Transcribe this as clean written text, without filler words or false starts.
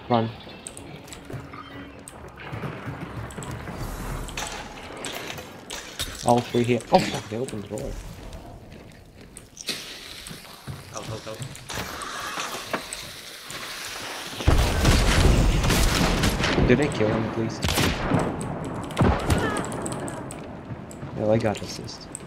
Run. All three here. Oh fuck, they opened the door. Go. Did I kill him, please? No, I got assist.